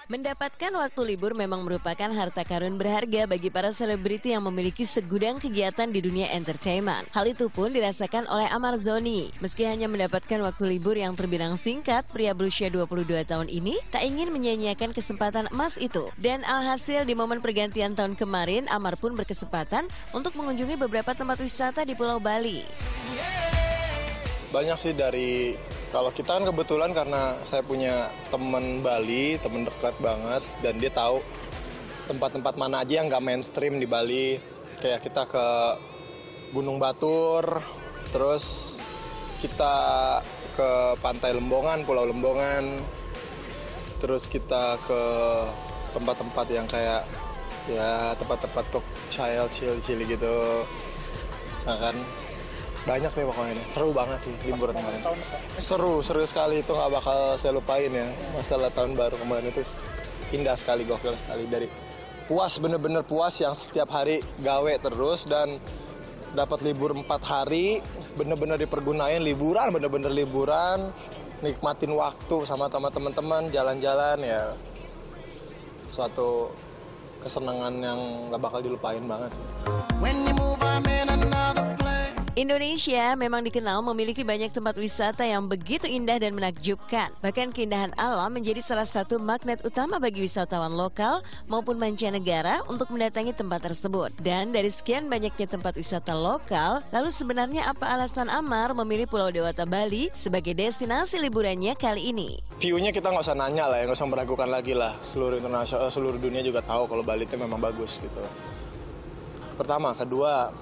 Mendapatkan waktu libur memang merupakan harta karun berharga bagi para selebriti yang memiliki segudang kegiatan di dunia entertainment. Hal itu pun dirasakan oleh Amar Zoni. Meski hanya mendapatkan waktu libur yang terbilang singkat, pria berusia 22 tahun ini tak ingin menyia-nyiakan kesempatan emas itu. Dan alhasil di momen pergantian tahun kemarin, Amar pun berkesempatan untuk mengunjungi beberapa tempat wisata di Pulau Bali. Banyak sih kalau kita kan kebetulan karena saya punya teman Bali, teman dekat banget, dan dia tahu tempat-tempat mana aja yang nggak mainstream di Bali. Kayak kita ke Gunung Batur, terus kita ke Pantai Lembongan, Pulau Lembongan, terus kita ke tempat-tempat yang kayak ya tempat-tempat untuk chill gitu. Nah kan banyak nih pokoknya ini. Seru banget sih liburan kemarin. Seru sekali, itu nggak bakal saya lupain ya. Masalah tahun baru kemarin itu indah sekali, gokil sekali. Dari puas, bener-bener puas yang setiap hari gawe terus dan dapat libur 4 hari, bener-bener dipergunain liburan, bener-bener liburan, nikmatin waktu sama teman-teman, jalan-jalan ya. Suatu kesenangan yang nggak bakal dilupain banget sih. Indonesia memang dikenal memiliki banyak tempat wisata yang begitu indah dan menakjubkan. Bahkan keindahan alam menjadi salah satu magnet utama bagi wisatawan lokal maupun mancanegara untuk mendatangi tempat tersebut. Dan dari sekian banyaknya tempat wisata lokal, lalu sebenarnya apa alasan Amar memilih Pulau Dewata Bali sebagai destinasi liburannya kali ini? View-nya kita nggak usah nanya lah, nggak usah meragukan lagi lah. Seluruh dunia juga tahu kalau Bali itu memang bagus gitu. Pertama, kedua,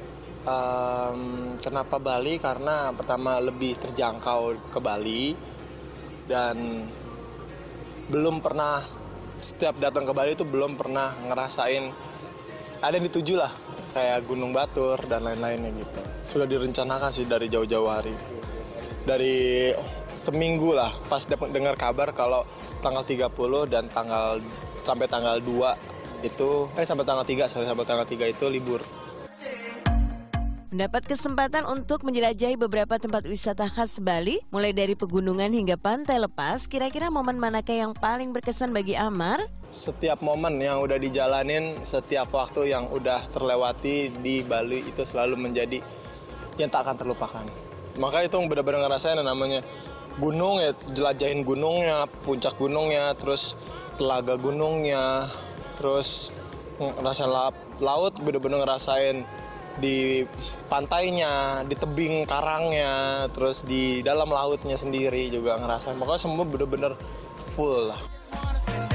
kenapa Bali? Karena pertama lebih terjangkau ke Bali dan belum pernah, setiap datang ke Bali itu belum pernah ngerasain ada yang dituju lah kayak Gunung Batur dan lain-lainnya gitu. Sudah direncanakan sih dari jauh-jauh hari, dari seminggu lah pas dengar kabar kalau tanggal 30 dan sampai tanggal 2 itu sampai tanggal 3 itu libur. Mendapat kesempatan untuk menjelajahi beberapa tempat wisata khas Bali, mulai dari pegunungan hingga pantai lepas, kira-kira momen manakah yang paling berkesan bagi Amar? Setiap momen yang udah dijalanin, setiap waktu yang udah terlewati di Bali itu selalu menjadi yang tak akan terlupakan. Maka itu benar-benar ngerasain yang namanya gunung ya, jelajahin gunungnya, puncak gunungnya, terus telaga gunungnya, terus ngerasain laut, benar-benar ngerasain di pantainya, di tebing karangnya, terus di dalam lautnya sendiri juga ngerasain. Pokoknya semua bener-bener full lah.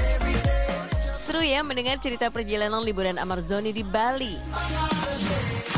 Seru ya mendengar cerita perjalanan liburan Amar Zoni di Bali.